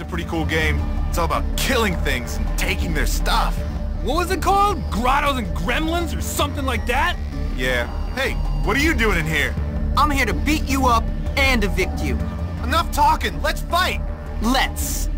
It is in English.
pretty cool game. It's all about killing things and taking their stuff. What was it called? Grottos and Gremlins or something like that? Yeah. Hey, what are you doing in here? I'm here to beat you up and evict you. Enough talking, let's fight! Let's.